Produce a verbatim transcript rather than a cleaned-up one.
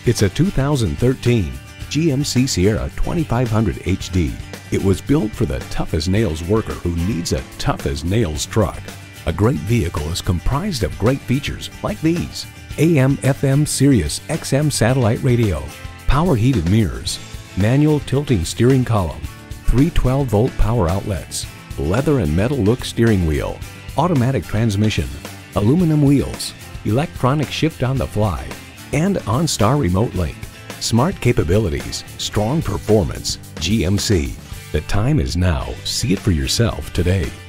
It's a two thousand thirteen G M C Sierra twenty-five hundred H D. It was built for the tough-as-nails worker who needs a tough-as-nails truck. A great vehicle is comprised of great features like these: A M F M Sirius X M satellite radio, power heated mirrors, manual tilting steering column, three twelve volt power outlets, leather and metal look steering wheel, automatic transmission, aluminum wheels, electronic shift on the fly, and OnStar remote link. Smart capabilities, strong performance, G M C. The time is now. See it for yourself today.